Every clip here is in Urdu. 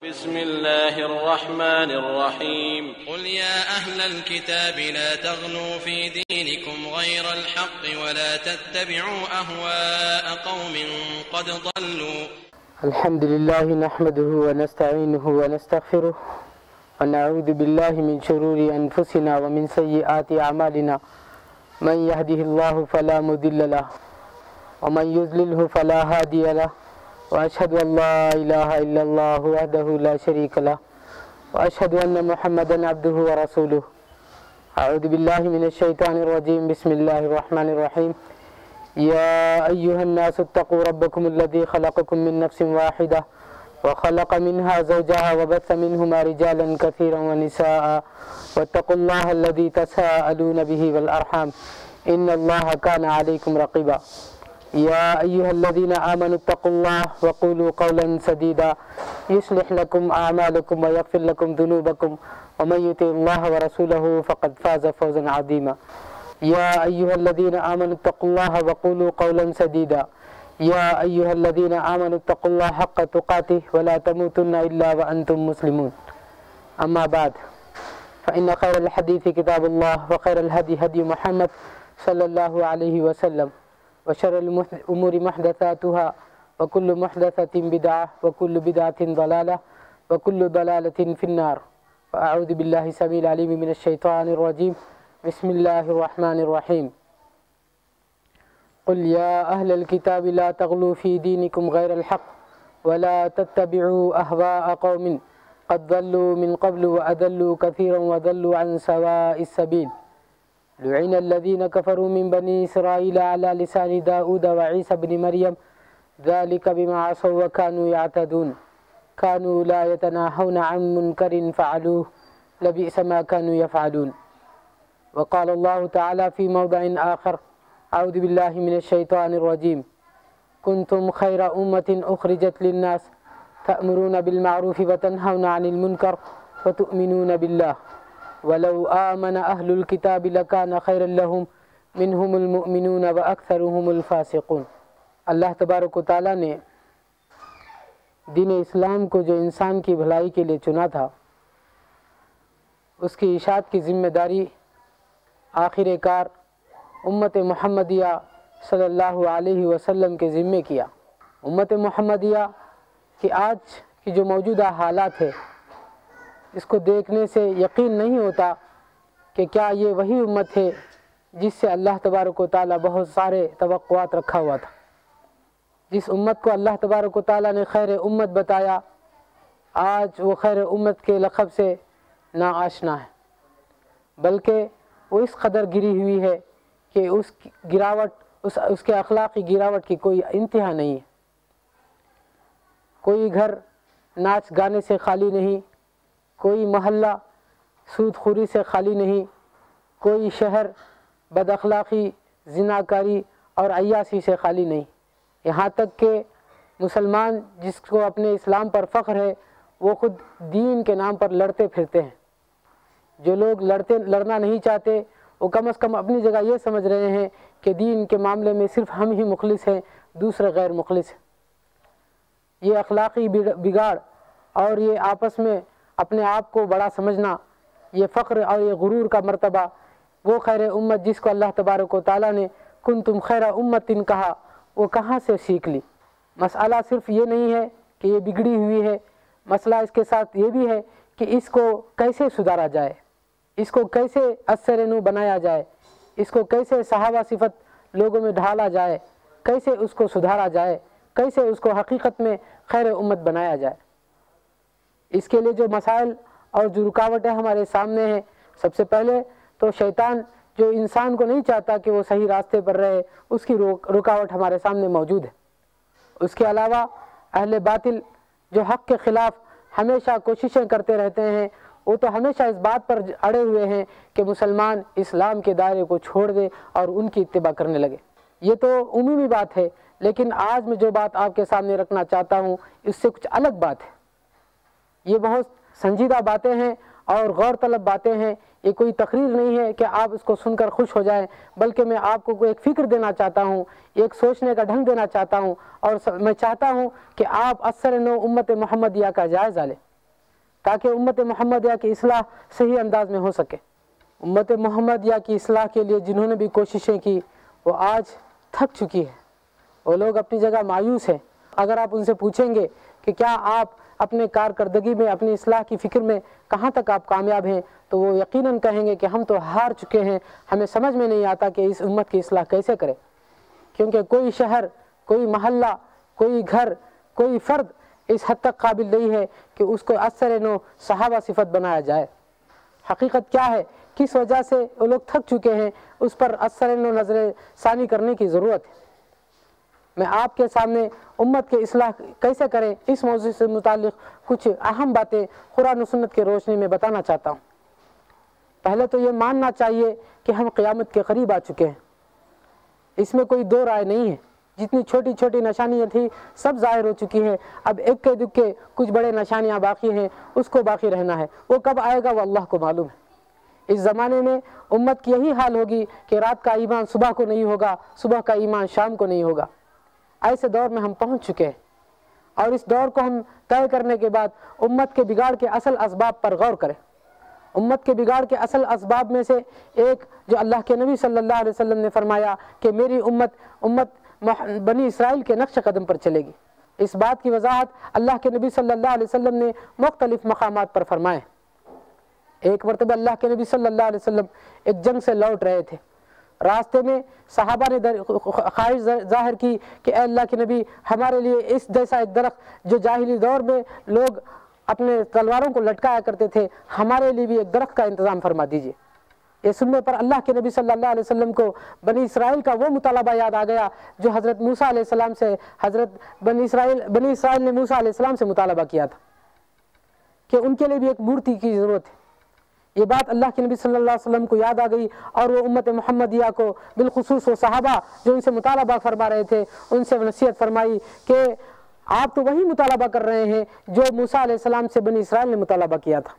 بسم الله الرحمن الرحيم قل يا أهل الكتاب لا تغلوا في دينكم غير الحق ولا تتبعوا أهواء قوم قد ضلوا. الحمد لله نحمده ونستعينه ونستغفره ونعوذ بالله من شرور أنفسنا ومن سيئات أعمالنا من يهده الله فلا مضل له ومن يضلله فلا هادي له وأشهد أن لا إله إلا الله وحده لا شريك له وأشهد أن محمدا عبده ورسوله. أعوذ بالله من الشيطان الرجيم. بسم الله الرحمن الرحيم. يا أيها الناس اتقوا ربكم الذي خلقكم من نفس واحدة وخلق منها زوجها وبث منهما رجالا كثيرا ونساء واتقوا الله الذي تساءلون به والأرحام إن الله كان عليكم رقيبا. يا أيها الذين آمنوا اتقوا الله وقولوا قولا سديدا يصلح لكم أعمالكم ويغفر لكم ذنوبكم ومن يطع الله ورسوله فقد فاز فوزا عظيما. يا أيها الذين آمنوا اتقوا الله وقولوا قولا سديدا يا أيها الذين آمنوا اتقوا الله حق تقاته ولا تموتن إلا وأنتم مسلمون. أما بعد فإن خير الحديث كتاب الله وخير الهدي هدي محمد صلى الله عليه وسلم وشر الأمور محدثاتها وكل محدثة بدعة وكل بدعة ضلالة وكل ضلالة في النار. فأعوذ بالله السميع العليم من الشيطان الرجيم. بسم الله الرحمن الرحيم. قل يا أهل الكتاب لا تغلوا في دينكم غير الحق ولا تتبعوا أهواء قوم قد ضلوا من قبل وأضلوا كثيرا وضلوا عن سواء السبيل. لعن الذين كفروا من بني إسرائيل على لسان داود وعيسى بن مريم ذلك بما عصوا وكانوا يعتدون كانوا لا يتناهون عن منكر فعلوه لبئس ما كانوا يفعلون. وقال الله تعالى في موضع آخر أعوذ بالله من الشيطان الرجيم كنتم خير أمة أخرجت للناس تأمرون بالمعروف وتنهون عن المنكر وتؤمنون بالله ولو آمن أهل الكتاب لكان خيرا لهم منهم المؤمنون وأكثرهم الفاسقون. اللہ تبارک و تعالیٰ نے دین اسلام کو جو انسان کی بھلائی کے لیے چنا تھا اس کی اشاعت کی ذمہ داری آخر کار امت محمدیہ صلی اللہ علیہ وسلم کے ذمے کیا. امت محمدیہ کی آج کی جو موجودہ حالات ہے اس کو دیکھنے سے یقین نہیں ہوتا کہ کیا یہ وہی امت ہے جس سے اللہ تبارک و تعالیٰ بہت سارے توقعات رکھا ہوا تھا. جس امت کو اللہ تبارک و تعالیٰ نے خیر امت بتایا آج وہ خیر امت کے لقب سے ناآشنا ہے، بلکہ وہ اس قدر گری ہوئی ہے کہ اس گراوٹ اس کے اخلاقی گراوٹ کی کوئی انتہا نہیں ہے. کوئی گھر ناچ گانے سے خالی نہیں، کوئی محلہ سود خوری سے خالی نہیں، کوئی شہر بد اخلاقی زناکاری اور عیاشی سے خالی نہیں. یہاں تک کہ مسلمان جس کو اپنے اسلام پر فخر ہے وہ خود دین کے نام پر لڑتے پھرتے ہیں. جو لوگ لڑنا نہیں چاہتے وہ کم از کم اپنی جگہ یہ سمجھ رہے ہیں کہ دین کے معاملے میں صرف ہم ہی مخلص ہیں، دوسرے غیر مخلص ہیں. یہ اخلاقی بگاڑ اور یہ آپس میں اپنے آپ کو بڑا سمجھنا، یہ فخر اور یہ غرور کا مرتبہ وہ خیر امت جس کو اللہ تبارک و تعالیٰ نے کنتم خیر امت کہا وہ کہاں سے سیکھ لی. مسئلہ صرف یہ نہیں ہے کہ یہ بگڑی ہوئی ہے، مسئلہ اس کے ساتھ یہ بھی ہے کہ اس کو کیسے سدھارا جائے، اس کو کیسے اثر نو بنایا جائے، اس کو کیسے صحابہ صفت لوگوں میں ڈھالا جائے، کیسے اس کو سدھارا جائے، کیسے اس کو حقیقت میں خیر امت بنایا جائے. اس کے لیے جو مسائل اور جو رکاوٹیں ہمارے سامنے ہیں، سب سے پہلے تو شیطان جو انسان کو نہیں چاہتا کہ وہ صحیح راستے پر رہے اس کی رکاوٹ ہمارے سامنے موجود ہے. اس کے علاوہ اہل باطل جو حق کے خلاف ہمیشہ کوششیں کرتے رہتے ہیں وہ تو ہمیشہ اس بات پر اڑے ہوئے ہیں کہ مسلمان اسلام کے دائرے کو چھوڑ دے اور ان کی اتباع کرنے لگے. یہ تو عمومی بات ہے، لیکن آج میں جو بات آپ کے سامنے رکھنا چاہتا ہوں اس سے کچھ الگ بات ہے. یہ بہت سنجیدہ باتیں ہیں اور غور طلب باتیں ہیں. یہ کوئی تقریر نہیں ہے کہ آپ اس کو سن کر خوش ہو جائیں، بلکہ میں آپ کو ایک فکر دینا چاہتا ہوں، ایک سوچنے کا ڈھنگ دینا چاہتا ہوں، اور میں چاہتا ہوں کہ آپ اثر نو امت محمدیہ کا جائزہ لیں. تاکہ امت محمدیہ کی اصلاح صحیح انداز میں ہو سکے۔ امت محمدیہ کی اصلاح کے لیے جنہوں نے بھی کوششیں کی وہ آج تھک چکی ہے، وہ لوگ اپنی جگہ مایوس ہیں۔ اگر آپ ان سے پوچھیں گے کہ کیا آپ اپنے کارکردگی میں، اپنی اصلاح کی فکر میں کہاں تک آپ کامیاب ہیں، تو وہ یقیناً کہیں گے کہ ہم تو ہار چکے ہیں، ہمیں سمجھ میں نہیں آتا کہ اس امت کی اصلاح کیسے کریں، کیونکہ کوئی شہر، کوئی محلہ، کوئی گھر، کوئی فرد اس حد تک قابل نہیں ہے کہ اس کو اثر نو صحابہ صفت بنایا جائے۔ حقیقت کیا ہے، کس وجہ سے وہ لوگ تھک چکے ہیں، اس پر اثر نو نظر ثانی کرنے کی ضرورت ہے۔ میں آپ کے سامنے امت کی اصلاح کیسے کریں اس موضوع سے متعلق کچھ اہم باتیں قرآن و سنت کی روشنی میں بتانا چاہتا ہوں۔ پہلے تو یہ ماننا چاہیے کہ ہم قیامت کے قریب آ چکے ہیں، اس میں کوئی دو رائے نہیں ہے۔ جتنی چھوٹی چھوٹی نشانیاں تھیں سب ظاہر ہو چکی ہیں، اب اکے دکے کچھ بڑے نشانیاں باقی ہیں، اس کو باقی رہنا ہے، وہ کب آئے گا وہ اللہ کو معلوم ہے۔ اس زمانے میں امت کی یہی حال ہوگی کہ رات کا ایمان صبح کو نہیں ہوگا، صبح کا ایمان شام کو نہیں ہوگا۔ ایسے دور میں ہم پہنچ چکے ہیں، اور اس دور کو ہم طے کرنے کے بعد امت کے بگاڑ کے اصل اسباب پر غور کریں۔ امت کے بگاڑ کے اصل اسباب میں سے ایک جو اللہ کے نبی صلی اللہ علیہ وسلم نے فرمایا کہ میری امت بنی اسرائیل کے نقش قدم پر چلے گی، اس بات کی وضاحت اللہ کے نبی صلی اللہ علیہ وسلم نے مختلف مقامات پر فرمائے۔ ایک مرتبہ اللہ کے نبی صلی اللہ علیہ وسلم ایک جنگ سے لوٹ رہے تھے، راستے میں صحابہ نے خواہش ظاہر کی کہ اے اللہ کے نبی، ہمارے لیے اس جیسا ایک درخت جو جاہلی دور میں لوگ اپنے تلواروں کو لٹکایا کرتے تھے، ہمارے لیے بھی ایک درخت کا انتظام فرما دیجیے۔ یہ سننے پر اللہ کے نبی صلی اللہ علیہ وسلم کو بنی اسرائیل کا وہ مطالبہ یاد آ گیا جو حضرت موسیٰ علیہ السلام سے بنی اسرائیل نے موسیٰ علیہ السلام سے مطالبہ کیا تھا کہ ان کے لیے بھی ایک مورتی کی ضرورت ہے۔ یہ بات اللہ کے نبی صلی اللہ علیہ وسلم کو یاد آ گئی، اور وہ امت محمدیہ کو بالخصوص وہ صحابہ جو ان سے مطالبہ فرما رہے تھے ان سے نصیحت فرمائی کہ آپ تو وہی مطالبہ کر رہے ہیں جو موسیٰ علیہ السلام سے بنی اسرائیل نے مطالبہ کیا تھا،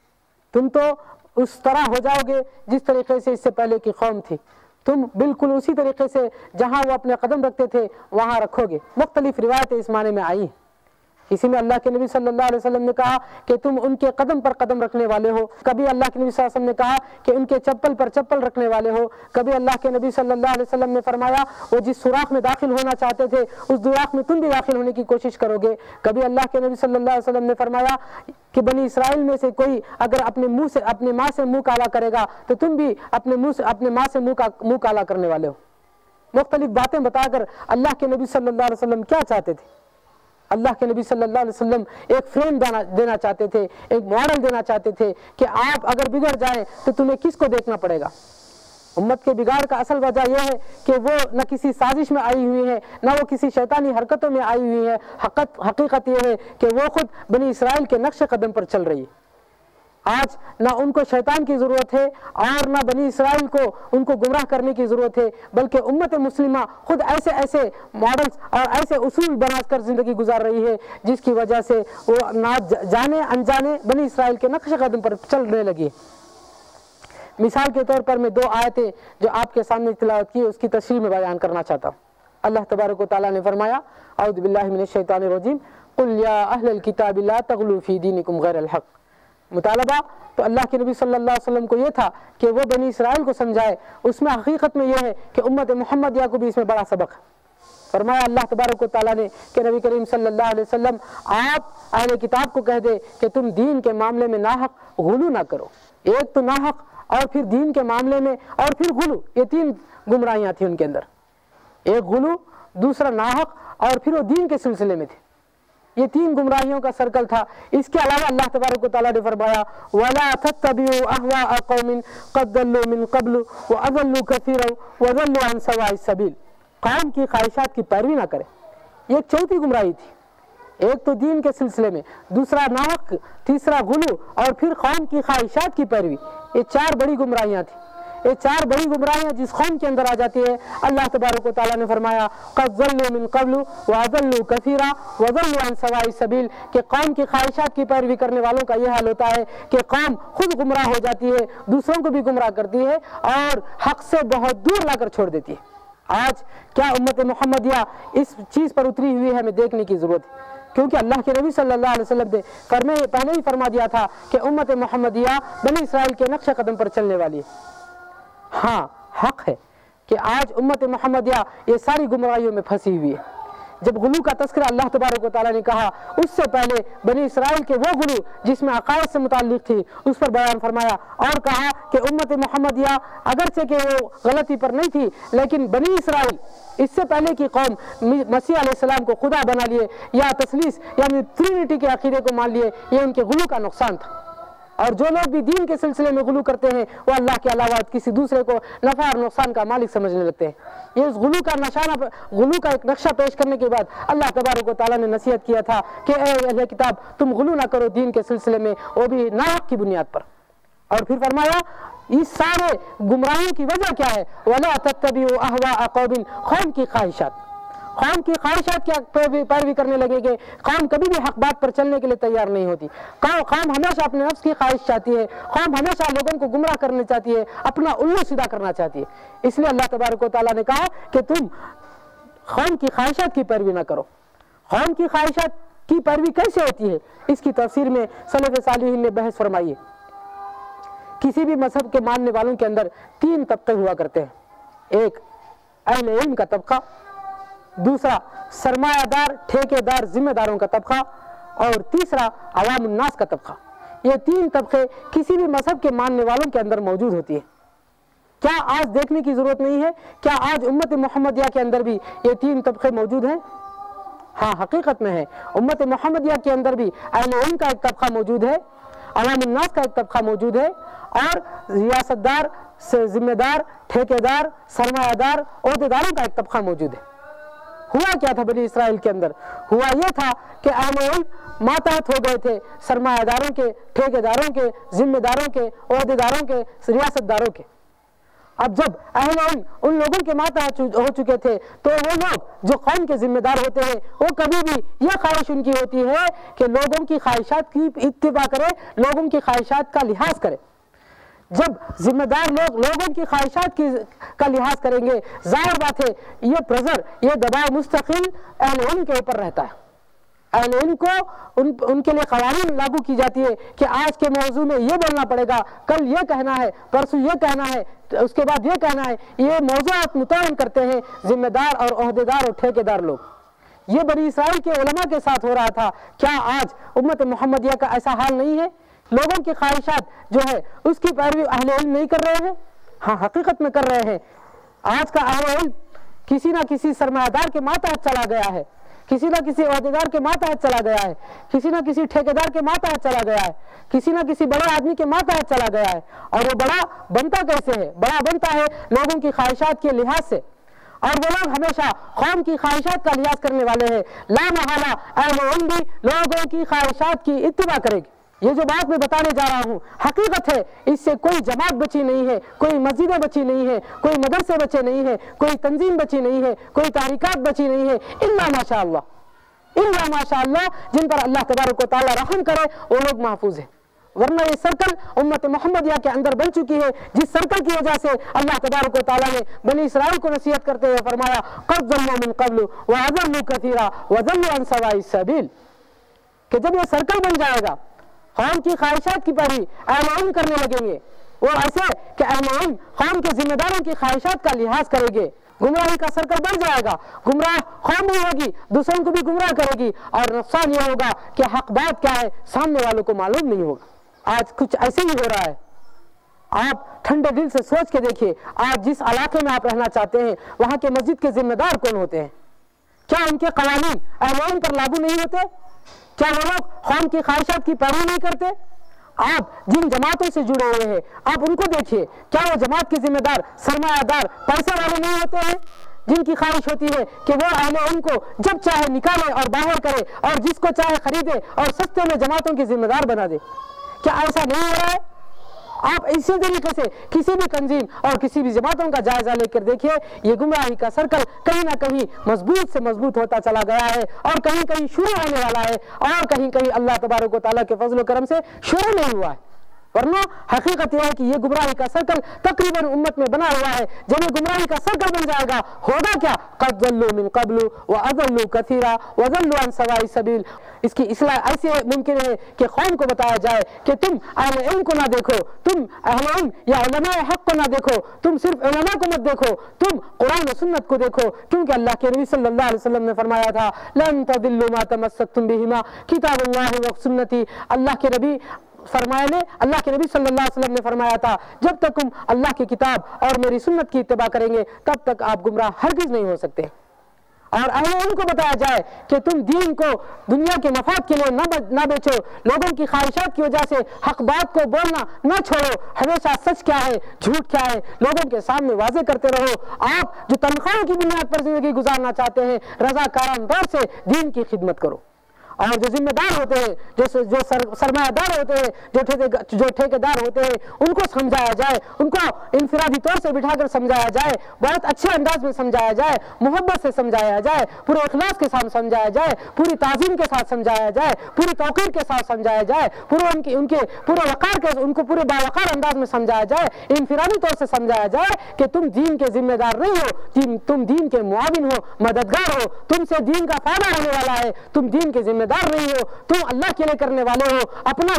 تم تو اس طرح ہو جاؤ گے جس طریقے سے اس سے پہلے کی قوم تھی، تم بالکل اسی طریقے سے جہاں وہ اپنے قدم رکھتے تھے وہاں رکھو گے۔ مختلف روایتیں اس معنی میں آئی ہیں۔ اسی میں اللہ کے نبی صلی اللہ علیہ وسلم نے کہا کہ تم ان کے قدم پر قدم رکھنے والے ہو، کبھی اللہ کے نبی صلی اللہ علیہ وسلم نے کہا کہ ان کے چپل پر چپل رکھنے والے ہو، کبھی اللہ کے نبی صلی اللہ علیہ وسلم نے فرمایا وہ جس سوراخ میں داخل ہونا چاہتے تھے اس سوراخ میں تم بھی داخل ہونے کی کوشش کرو گے، کبھی اللہ کے نبی صلی اللہ علیہ وسلم نے فرمایا کہ بنی اسرائیل میں سے کوئی اگر اپنے ماں سے منہ کالا کرے گا تو تم بھی اپنے ماں سے منہ کالا کرنے والے ہو۔ مختلف باتیں بتا کر اللہ کے نبی صلی اللہ علیہ وسلم کیا چاہتے تھے؟ اللہ کے نبی صلی اللہ علیہ وسلم ایک فریم دینا چاہتے تھے، ایک ماڈل دینا چاہتے تھے کہ آپ اگر بگڑ جائیں تو تمہیں کس کو دیکھنا پڑے گا۔ امت کے بگاڑ کا اصل وجہ یہ ہے کہ وہ نہ کسی سازش میں آئی ہوئی ہے، نہ وہ کسی شیطانی حرکتوں میں آئی ہوئی ہے۔ حقیقت یہ ہے کہ وہ خود بنی اسرائیل کے نقش قدم پر چل رہی ہے۔ آج نہ ان کو شیطان کی ضرورت ہے اور نہ بنی اسرائیل کو ان کو گمراہ کرنے کی ضرورت ہے، بلکہ امت مسلمہ خود ایسے ماڈلز اور ایسے اصول بنا کر زندگی گزار رہی ہے جس کی وجہ سے وہ نہ جانے انجانے بنی اسرائیل کے نقش قدم پر چلنے لگی ہے۔ مثال کے طور پر میں دو آیتیں جو آپ کے سامنے تلاوت کی اس کی تشریح میں بیان کرنا چاہتا ہوں۔ اللہ تبارک و تعالیٰ نے فرمایا اعوذ باللہ من الشیطان الرجیم قل یا اہل الکتاب لا تغلوا فی دینکم غیر الحق۔ مطالبہ تو اللہ کے نبی صلی اللہ علیہ وسلم کو یہ تھا کہ وہ بنی اسرائیل کو سمجھائے، اس میں حقیقت میں یہ ہے کہ امت محمدیہ کو بھی اس میں بڑا سبق ہے۔ فرمایا اللہ تبارک و تعالیٰ نے کہ نبی کریم صلی اللہ علیہ وسلم آپ اہل کتاب کو کہہ دے کہ تم دین کے معاملے میں ناحق غلو نہ کرو۔ ایک تو ناحق اور پھر دین کے معاملے میں اور پھر غلو، یہ تین گمراہیاں تھیں ان کے اندر، ایک غلو، دوسرا ناحق اور پھر وہ دین کے سلسلے میں تھے۔ یہ تین گمراہیوں کا سرکل تھا۔ اس کے علاوہ اللہ تبارک و تعالیٰ نے فرمایا وَلَا تَتَّبِعُوا أَهْوَاءَ قَوْمٍ قَدْ ضَلُّوا مِن قَبْلُ وَأَضَلُّوا كَثِيرًا وَضَلُّوا عَن سَوَاءِ السَّبِيلِ۔ قوم کی خواہشات کی پیروی نہ کرے، یہ ایک چوتھی گمراہی تھی۔ ایک تو دین کے سلسلے میں، دوسرا ناحق، تیسرا غلو اور پھر قوم کی خواہشات کی پیروی۔ یہ چار بڑی گمراہیاں تھیں۔ یہ چار بڑی گمراہیاں جس قوم کے اندر آ جاتی ہے، اللہ تبارک و تعالیٰ نے فرمایا قَدْ ضَلُّوا مِن قَبْلُ وَأَضَلُّوا كَثِيرًا وَضَلُّوا عَن سَوَاءِ السَّبِيلِ کہ قوم کی خواہشات کی پیروی کرنے والوں کا یہ حال ہوتا ہے کہ قوم خود گمراہ ہو جاتی ہے، دوسروں کو بھی گمراہ کرتی ہے اور حق سے بہت دور لا کر چھوڑ دیتی ہے۔ آج کیا امت محمدیہ اس چیز پر اتری ہوئی ہے، ہمیں دیکھنے کی ضرورت ہے، کیونکہ اللہ کے نبی صلی اللہ علیہ وسلم نے پہلے ہی فرما دیا تھا کہ امت محمدیہ بنی اسرائیل کے نقش قدم پر چلنے والی ہے۔ ہاں حق ہے کہ آج امت محمدیہ یہ ساری گمراہیوں میں پھنسی ہوئی ہے۔ جب غلو کا تذکرہ اللہ تبارک و تعالیٰ نے کہا، اس سے پہلے بنی اسرائیل کے وہ غلو جس میں عقائد سے متعلق تھی اس پر بیان فرمایا، اور کہا کہ امت محمدیہ اگرچہ کہ وہ غلطی پر نہیں تھی، لیکن بنی اسرائیل اس سے پہلے کی قوم مسیح علیہ السلام کو خدا بنا لیے یا تثلیث یعنی ٹرینٹی کے عقیدے کو مان لیے، یہ ان کے غلو کا نقصان تھا۔ اور جو لوگ بھی دین کے سلسلے میں غلو کرتے ہیں وہ اللہ کے علاوہ کسی دوسرے کو نفع اور نقصان کا مالک سمجھنے لگتے ہیں۔ یہ اس غلو کا ایک نقشہ پیش کرنے کے بعد اللہ تبارک و تعالیٰ نے نصیحت کیا تھا کہ اے اہل کتاب تم غلو نہ کرو دین کے سلسلے میں، وہ بھی ناحق کی بنیاد پر۔ اور پھر فرمایا اس سارے گمراہیوں کی وجہ کیا ہے؟ وَلَا تَتَّبِعُوا أَهْوَاءَ قَوْمٍ، قوم کی خواہشات کی پیروی کرنے لگے گے۔ قوم کبھی بھی حق بات پر چلنے کے لیے تیار نہیں ہوتی۔ قوم ہمیشہ اپنے نفس کی خواہش چاہتی ہے، قوم ہمیشہ لوگوں کو گمراہ کرنا چاہتی ہے، اپنا الو سیدھا کرنا چاہتی ہے۔ اس لیے اللہ تبارک و تعالیٰ نے کہا کہ تم قوم کی خواہشات کی پیروی نہ کرو۔ قوم کی خواہشات کی پیروی کیسے ہوتی ہے؟ اس کی تفسیر میں سلف صالحین نے بحث فرمائی ہے۔ کسی بھی مذہب کے ماننے والوں کے اندر 3 طبقے ہوا کرتے ہیں، ایک اہل علم کا طبقہ، دوسرا سرمایہ دار ٹھیکے دار ذمہ داروں کا طبقہ، اور تیسرا عوام الناس کا طبقہ۔ یہ 3 طبقے کسی بھی مذہب کے ماننے والوں کے اندر موجود ہوتی ہیں۔ کیا آج دیکھنے کی ضرورت نہیں ہے؟ کیا آج امت محمدیہ کے اندر بھی یہ 3 طبقے موجود ہیں؟ ہاں حقیقت میں ہے۔ امت محمدیہ کے اندر بھی اہل علم کا ایک طبقہ موجود ہے، عوام الناس کا ایک طبقہ موجود ہے، اور ریاست دار ذمہ دار ٹھیکے دار سرمایہ دار عہدے داروں کا ایک طبقہ موجود ہے۔ ہوا کیا تھا بنی اسرائیل کے اندر؟ ہوا یہ تھا کہ اہل علم ماتحت ہو گئے تھے سرمایہ داروں کے، ٹھیکے داروں کے، ذمہ داروں کے، عہدے داروں کے، ریاست داروں کے۔ اب جب اہل علم ان لوگوں کے ماتحت ہو چکے تھے تو وہ لوگ جو قوم کے ذمہ دار ہوتے ہیں وہ کبھی بھی یہ خواہش ان کی ہوتی ہے کہ لوگوں کی خواہشات کی اتباع کرے، لوگوں کی خواہشات کا لحاظ کرے۔ جب ذمہ دار لوگ لوگوں کی خواہشات کا لحاظ کریں گے، ظاہر بات ہے یہ پریشر، یہ دباؤ مستقل اہل علم کے اوپر رہتا ہے۔ اہل علم کو ان کے لیے قوانین لاگو کی جاتی ہے کہ آج کے موضوع میں یہ بولنا پڑے گا، کل یہ کہنا ہے، پرسوں یہ کہنا ہے، اس کے بعد یہ کہنا ہے۔ یہ موضوعات متعین کرتے ہیں ذمہ دار اور عہدیدار اور ٹھیکے دار لوگ۔ یہ بنی اسرائیل کے علماء کے ساتھ ہو رہا تھا۔ کیا آج امت محمدیہ کا ایسا حال نہیں ہے؟ لوگوں کی خواہشات جو ہے اس کی پیروی اہل علم نہیں کر رہے ہیں؟ ہاں حقیقت میں کر رہے ہیں۔ آج کا اہل علم کسی نہ کسی سرمایہ دار کے ماتحت چلا گیا ہے، کسی نہ کسی عہدیدار کے ماتحت چلا گیا ہے، کسی نہ کسی ٹھیکیدار کے ماتحت چلا گیا ہے، کسی نہ کسی بڑے آدمی کے ماتحت چلا گیا ہے۔ اور وہ بڑا بنتا کیسے ہے؟ بڑا بنتا ہے لوگوں کی خواہشات کے لحاظ سے، اور وہ لوگ ہمیشہ قوم کی خواہشات کا لحاظ کرنے والے ہیں۔ لا محالہ اہل علم بھی لوگوں کی خواہشات کی اتباع کرے گی۔ یہ جو بات میں بتانے جا رہا ہوں حقیقت ہے، اس سے کوئی جماعت بچی نہیں ہے، کوئی مسجدیں بچی نہیں ہے، کوئی مدرسے بچے نہیں ہے، کوئی تنظیم بچی نہیں ہے، کوئی تحریکات بچی نہیں ہے، الا ماشاء اللہ جن پر اللہ تبارک و تعالیٰ رحم کرے وہ لوگ محفوظ ہیں۔ ورنہ یہ سرکل امت محمدیہ کے اندر بن چکی ہے، جس سرکل کی وجہ سے اللہ تبارک و تعالیٰ نے بنی اسرائیل کو نصیحت کرتے ہوئے فرمایا قد ضلوا من قبل وأضلوا كثيرا وضلوا عن سواء السبيل، کہ جب یہ سرکل بن جائے گا قوم کی خواہشات کی پیروی اہل علم کرنے لگیں گے، وہ ایسے کہ اہل علم قوم کے ذمہ داروں کی خواہشات کا لحاظ کریں گے، گمراہی کا سرکل بڑھ جائے گا، گمراہ قوم بھی ہوگی، دوسروں کو بھی گمراہ کرے گی، اور نقصان یہ ہوگا کہ حق بات کیا ہے سامنے والوں کو معلوم نہیں ہوگا۔ آج کچھ ایسے ہی ہو رہا ہے۔ آپ ٹھنڈے دل سے سوچ کے دیکھیے، آج جس علاقے میں آپ رہنا چاہتے ہیں وہاں کے مسجد کے ذمہ دار کون ہوتے ہیں؟ کیا ان کے قوانین اہل علم پر لاگو نہیں ہوتے؟ کیا وہ لوگ قوم کی خواہشات کی پیروی نہیں کرتے؟ آپ جن جماعتوں سے جڑے ہوئے ہیں آپ ان کو دیکھیے، کیا وہ جماعت کے ذمہ دار سرمایہ دار پیسے والے نہیں ہوتے ہیں، جن کی خواہش ہوتی ہے کہ وہ اہل علم کو جب چاہے نکالے اور باہر کرے اور جس کو چاہے خریدے اور سستے میں جماعتوں کی ذمہ دار بنا دے؟ کیا ایسا نہیں ہو رہا ہے؟ آپ اسی طریقے سے کسی بھی تنظیم اور کسی بھی جماعتوں کا جائزہ لے کر دیکھیے، یہ گمراہی کا سرکل کہیں نہ کہیں مضبوط سے مضبوط ہوتا چلا گیا ہے، اور کہیں کہیں شروع ہونے والا ہے، اور کہیں کہیں اللہ تبارک و تعالیٰ کے فضل و کرم سے شروع نہیں ہوا ہے۔ ورنہ حقیقت یہ ہے کہ یہ گمراہی کا سرکل تقریباً امت میں بنا ہوا ہے. جب یہ گمراہی کا سرکل بن جائے گا ہوگا کیا؟ قد ضلوا من قبل واضلوا كثيرا وضلوا عن سواء السبيل. اس کی اصلاح ایسے ممکن ہے کہ قوم کو بتایا جائے کہ تم اہل علم کو نہ دیکھو، تم اہل علم یا علماء حق کو نہ دیکھو، تم صرف علماء کو مت دیکھو، تم قرآن و سنت کو دیکھو، کیونکہ اللہ کے نبی صلی اللہ علیہ وسلم نے فرمایا تھا لن تضلوا ما تمسكتم بهما کتاب اللہ و سنتی. اللہ کے نبی صلی اللہ علیہ وسلم نے فرمایا تھا جب تک تم اللہ کی کتاب اور میری سنت کی اتباع کریں گے تب تک آپ گمراہ ہرگز نہیں ہو سکتے. اور اہل علم کو بتایا جائے کہ تم دین کو دنیا کے مفاد کے لیے نہ بیچو، لوگوں کی خواہشات کی وجہ سے حق بات کو بولنا نہ چھوڑو، ہمیشہ سچ کیا ہے جھوٹ کیا ہے لوگوں کے سامنے واضح کرتے رہو. آپ جو تنخواہوں کی بنیاد پر زندگی گزارنا چاہتے ہیں رضاکارانہ طور سے دین کی خدمت کرو. اور جو ذمہ دار ہوتے ہیں، جو سرمایہ دار ہوتے ہیں، جو ٹھیکیدار ہوتے ہیں، ان کو سمجھایا جائے، ان کو انفرادی طور سے بٹھا کر سمجھایا جائے، بہت اچھے انداز میں سمجھایا جائے، محبت سے سمجھایا جائے، پورے اخلاص کے ساتھ سمجھایا جائے، پوری تعظیم کے ساتھ سمجھایا جائے، پوری توقیر کے ساتھ سمجھایا جائے، ان کے پورے وقار کے ان کو پورے باوقار انداز میں سمجھایا جائے، انفرادی طور سے سمجھایا جائے کہ تم دین کے ذمہ دار نہیں ہو، تم دین کے معاون ہو، مددگار ہو، تم سے دین کا فائدہ ہونے والا ہے، تم دین کے ذمہ دار نہیں ہو، تم اللہ کے لیے کرنے والے ہو. اپنا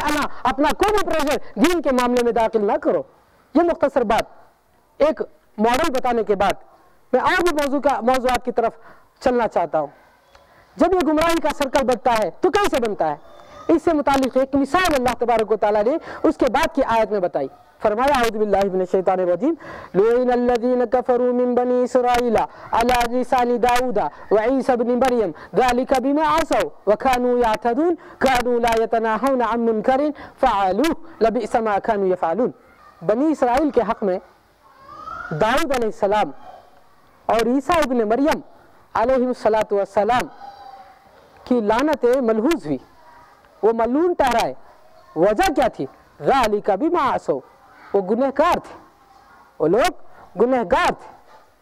کوئی بھی پریشر دین کے معاملے میں داخل نہ کرو. یہ مختصر بات ایک ماڈل بتانے کے بعد میں اور بھی موضوعات کی طرف چلنا چاہتا ہوں. جب یہ گمراہی کا سرکل بنتا ہے تو کیسے بنتا ہے؟ اس سے متعلق ایک مثال اللہ تبارک و تعالیٰ نے اس کے بعد کی آیت میں بتائی. فرمایا اعوذ باللہ من الشیطان الرجیم لعن الذین کفروا من بنی اسرائیل علی لسان داؤد وعیسی ابن مریم ذلک بما عصوا وكانوا يعتدون كانوا لا يتناهون عن منکر فعلوه لبئس ما كانوا يفعلون. بنی اسرائیل کے حق میں داؤد علیہ السلام اور عیسیٰ ابن مریم علیہ السلام کی لعنت ملحوظ ہوئی، وہ ملعون ٹھہرائے. وجہ کیا تھی؟ ذالک بما عصوا، وہ گنہگار تھے، وہ لوگ گنہگار تھے.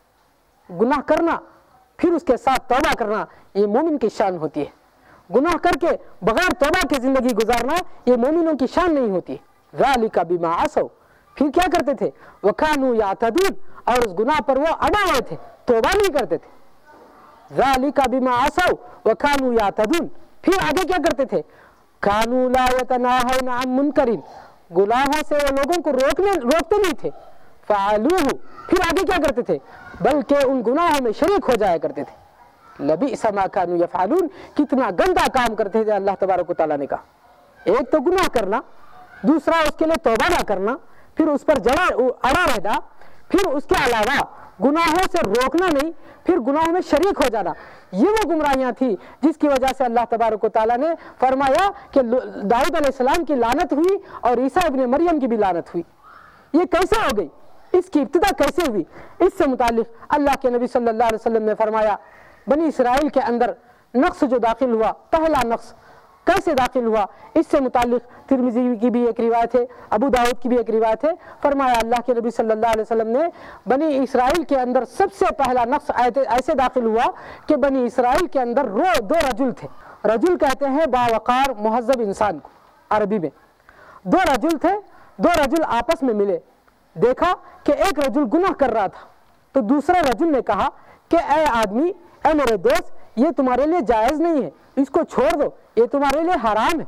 گناہ کرنا پھر اس کے ساتھ توبہ کرنا یہ مومن کی شان ہوتی ہے. گناہ کر کے بغیر توبہ کی زندگی گزارنا یہ مومنوں کی شان نہیں ہوتی. ذالک بما عصوا، پھر کیا کرتے تھے؟ وکانوا یعتدون، اور اس گناہ پر وہ اڑے ہوئے تھے، توبہ نہیں کرتے تھے. ذالک بما عصوا وکانوا یعتدون، پھر آگے کیا کرتے تھے؟ کانوا لا یتناہون عن منکر، گناہوں سے وہ لوگوں کو روکتے نہیں تھے. فعلوہ، پھر آگے کیا کرتے تھے؟ بلکہ ان گناہوں میں شریک ہو جایا کرتے تھے. لبئس ما کانوا یفعلون، کتنا گندا کام کرتے تھے. اللہ تبارک و تعالیٰ نے کہا ایک تو گناہ کرنا، دوسرا اس کے لیے توبہ نہ کرنا، پھر اس پر اڑا رہنا، پھر اس کے علاوہ گناہوں سے روکنا نہیں، پھر گناہوں میں شریک ہو جانا. یہ وہ گمراہیاں تھی جس کی وجہ سے اللہ تبارک و تعالیٰ نے فرمایا کہ داؤد علیہ السلام کی لعنت ہوئی اور عیسیٰ ابن مریم کی بھی لعنت ہوئی. یہ کیسے ہو گئی؟ اس کی ابتدا کیسے ہوئی؟ اس سے متعلق اللہ کے نبی صلی اللہ علیہ وسلم نے فرمایا بنی اسرائیل کے اندر نقص جو داخل ہوا، پہلا نقص کیسے داخل ہوا؟ اس سے متعلق ترمذی کی بھی ایک روایت ہے، ابو داؤد کی بھی ایک روایت ہے. فرمایا اللہ کے نبی صلی اللہ علیہ وسلم نے بنی اسرائیل کے اندر سب سے پہلا نقص ایسے داخل ہوا کہ بنی اسرائیل کے اندر دو رجل تھے. رجل کہتے ہیں باوقار مہذب انسان کو عربی میں. دو رجل تھے، دو رجل آپس میں ملے، دیکھا کہ ایک رجل گناہ کر رہا تھا تو دوسرے رجل نے کہا کہ اے آدمی، اے میرے دوست، یہ تمہارے لیے جائز نہیں ہے، اس کو چھوڑ دو، یہ تمہارے لیے حرام ہے.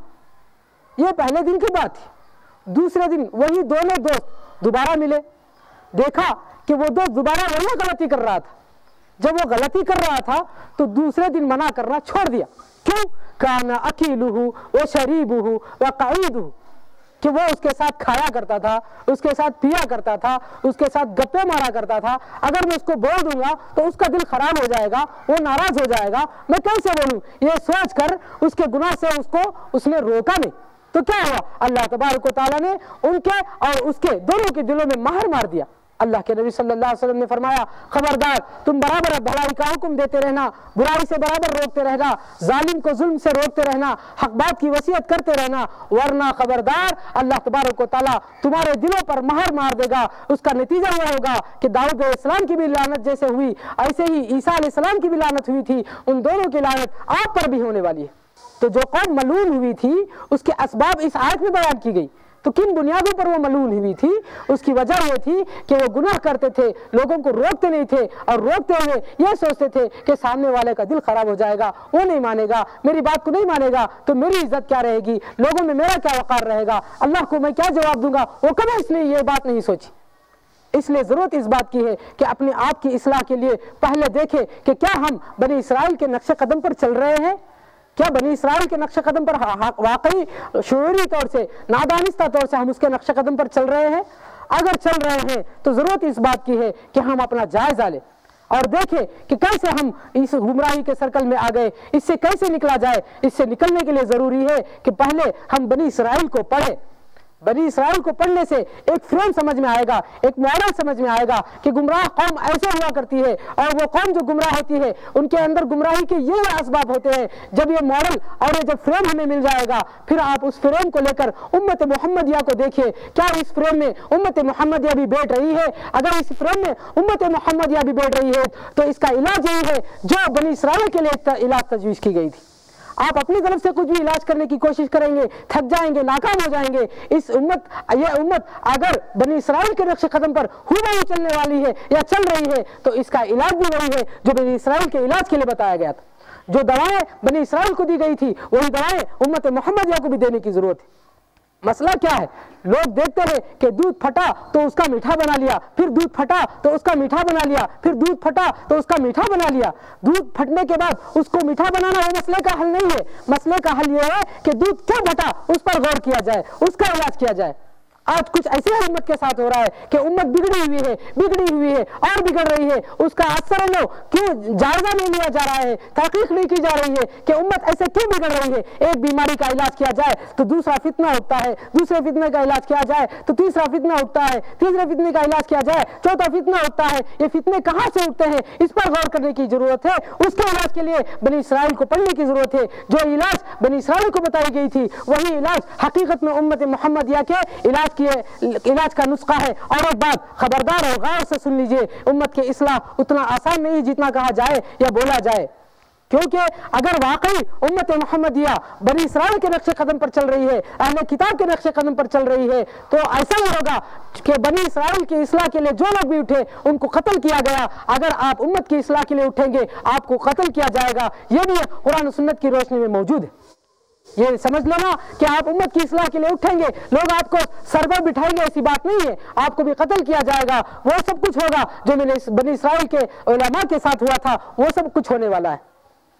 یہ پہلے دن کی بات تھی. دوسرے دن وہی دونوں دوست دوبارہ ملے، دیکھا کہ وہ دوست دوبارہ وہی غلطی کر رہا تھا. جب وہ غلطی کر رہا تھا تو دوسرے دن منع کرنا چھوڑ دیا. کیوں؟ کان اکیلہ وشریبہ وقعیدہ، کہ وہ اس کے ساتھ کھایا کرتا تھا، اس کے ساتھ پیا کرتا تھا، اس کے ساتھ گپے مارا کرتا تھا. اگر میں اس کو بول دوں گا تو اس کا دل خراب ہو جائے گا، وہ ناراض ہو جائے گا، میں کیسے بولوں؟ یہ سوچ کر اس کے گناہ سے اس نے روکا نہیں. تو کیا ہوا؟ اللہ تبارک و تعالیٰ نے ان کے اور اس کے دونوں کے دلوں میں مہر مار دیا. اللہ کے نبی صلی اللہ علیہ وسلم نے فرمایا خبردار، تم برابر بھلائی کا حکم دیتے رہنا، برائی سے برابر روکتے رہنا، ظالم کو ظلم سے روکتے رہنا، حق بات کی وصیت کرتے رہنا، ورنہ خبردار اللہ تبارک و تعالیٰ تمہارے دلوں پر مہر مار دے گا. اس کا نتیجہ یہ ہوگا کہ داؤد علیہ السلام کی بھی لعنت جیسے ہوئی ایسے ہی عیسیٰ علیہ السلام کی بھی لعنت ہوئی تھی. ان دونوں کی لعنت آپ پر بھی ہونے والی ہے. تو جو قوم ملعون ہوئی تھی اس کے اسباب اس آیت میں بیان کی گئی تو کن بنیادوں پر وہ ملعون ہوئی تھی؟ اس کی وجہ یہ تھی کہ وہ گناہ کرتے تھے، لوگوں کو روکتے نہیں تھے، اور روکتے ہوئے یہ سوچتے تھے کہ سامنے والے کا دل خراب ہو جائے گا، وہ نہیں مانے گا، میری بات کو نہیں مانے گا تو میری عزت کیا رہے گی، لوگوں میں میرا کیا وقار رہے گا، اللہ کو میں کیا جواب دوں گا۔ وہ کبھی اس نے یہ بات نہیں سوچی۔ اس لیے ضرورت اس بات کی ہے کہ اپنے آپ کی اصلاح کے لیے پہلے دیکھیں کہ کیا ہم بنی اسرائیل کے نقش قدم پر چل رہے ہیں؟ کیا بنی اسرائیل کے نقش قدم پر واقعی شعوری طور سے، نادانستہ طور سے ہم اس کے نقش قدم پر چل رہے ہیں؟ اگر چل رہے ہیں تو ضرورت اس بات کی ہے کہ ہم اپنا جائزہ لیں اور دیکھیں کہ کیسے ہم اس گمراہی کے سرکل میں آ گئے، اس سے کیسے نکلا جائے۔ اس سے نکلنے کے لیے ضروری ہے کہ پہلے ہم بنی اسرائیل کو پڑھیں۔ بنی اسرائیل کو پڑھنے سے ایک فریم سمجھ میں آئے گا، ایک ماڈل سمجھ میں آئے گا کہ گمراہ قوم ایسے ہوا کرتی ہے، اور وہ قوم جو گمراہ ہوتی ہے ان کے اندر گمراہی کے یہ اسباب ہوتے ہیں۔ جب یہ ماڈل اور یہ جب فریم ہمیں مل جائے گا، پھر آپ اس فریم کو لے کر امت محمدیہ کو دیکھیے، کیا اس فریم میں امت محمدیہ بھی بیٹھ رہی ہے؟ اگر اس فریم میں امت محمدیہ بھی بیٹھ رہی ہے تو اس کا علاج یہی ہے جو بنی اسرائیل کے لیے علاج تجویز کی گئی تھی۔ آپ اپنی طرف سے کچھ بھی علاج کرنے کی کوشش کریں گے، تھک جائیں گے، ناکام ہو جائیں گے۔ یہ امت اگر بنی اسرائیل کے نقش قدم پر ہو چلنے والی ہے یا چل رہی ہے تو اس کا علاج بھی وہی ہے جو بنی اسرائیل کے علاج کے لیے بتایا گیا تھا۔ جو دوائیں بنی اسرائیل کو دی گئی تھی وہی دوائیں امت محمدیہ کو بھی دینے کی ضرورت ہے۔ مسئلہ کیا ہے؟ لوگ دیکھتے ہیں کہ دودھ پھٹا تو اس کا میٹھا بنا لیا، پھر دودھ پھٹا تو اس کا میٹھا بنا لیا، پھر دودھ پھٹا تو اس کا میٹھا بنا لیا۔ دودھ پھٹنے کے بعد اس کو میٹھا بنانا وہ مسئلے کا حل نہیں ہے۔ مسئلے کا حل یہ ہے کہ دودھ کیوں پھٹا اس پر غور کیا جائے، اس کا علاج کیا جائے۔ آج کچھ ایسے امت کے ساتھ ہو رہا ہے کہ امت بگڑی ہوئی ہے اور بگڑ رہی ہے۔ اس کا اثر لو کیوں جائزہ نہیں لیا جا رہا ہے، تحقیق نہیں کی جا رہی ہے کہ امت ایسے کیوں بگڑ رہی ہے۔ ایک بیماری کا علاج کیا جائے تو دوسرا فتنہ اٹھتا ہے، دوسرے فتنے کا علاج کیا جائے تو تیسرا فتنہ اٹھتا ہے، تیسرے فتنے کا علاج کیا جائے چوتھا فتنہ اٹھتا ہے۔ یہ فتنے کہاں سے اٹھتے ہیں اس پر غور کرنے کی ضرورت ہے۔ اس کے علاج کے لیے بنی اسرائیل کو پڑھنے کی ضرورت ہے۔ جو علاج بنی اسرائیل کو بتائی گئی تھی وہی علاج حقیقت میں امت محمدیہ کے علاج کا نسخہ ہے۔ اور ایک بات خبردار اور غور سے سن لیجئے، امت کے اصلاح اتنا آسان نہیں جتنا کہا جائے یا بولا جائے، کیونکہ اگر واقعی امت محمدیہ بنی اسرائیل کے نقش قدم پر چل رہی ہے، اہل کتاب کے نقش قدم پر چل رہی ہے، تو ایسا نہیں ہوگا کہ بنی اسرائیل کی اصلاح کے لیے جو لوگ بھی اٹھے ان کو قتل کیا گیا۔ اگر آپ امت کی اصلاح کے لیے اٹھیں گے آپ کو قتل کیا جائے گا۔ یہ بھی قرآن و سنت کی روشنی میں موجود ہے۔ یہ سمجھ لینا کہ آپ امت کی اصلاح کے لیے اٹھیں گے، لوگ آپ کو سر پر بٹھائیں گے، ایسی بات نہیں ہے۔ آپ کو بھی قتل کیا جائے گا، وہ سب کچھ ہوگا جو بنی اسرائیل کے علماء کے ساتھ ہوا تھا، وہ سب کچھ ہونے والا ہے۔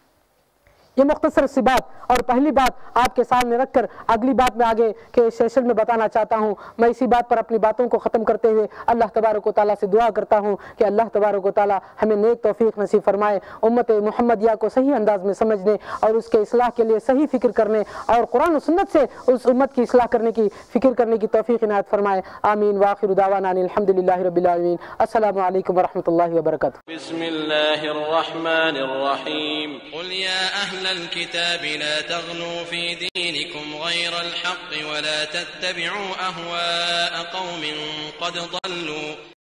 یہ مختصر سی بات اور پہلی بات آپ کے سامنے رکھ کر اگلی بات میں آگے کے سیشن میں بتانا چاہتا ہوں۔ میں اسی بات پر اپنی باتوں کو ختم کرتے ہوئے اللہ تبارک و تعالیٰ سے دعا کرتا ہوں کہ اللہ تبارک و تعالیٰ ہمیں نیک توفیق نصیب فرمائے، امت محمدیہ کو صحیح انداز میں سمجھنے اور اس کے اصلاح کے لیے صحیح فکر کرنے اور قرآن و سنت سے اس امت کی اصلاح کرنے کی فکر کرنے کی توفیق عنایت فرمائے۔ آمین وآخر دعوانا الحمدللہ رب العالمین۔ السلام علیکم ورحمۃ اللہ وبرکاتہ۔ بسم اللہ الرحمن الرحیم۔ قل یا اہل الكتاب لا تغلوا في دينكم غير الحق ولا تتبعوا أهواء قوم قد ضلوا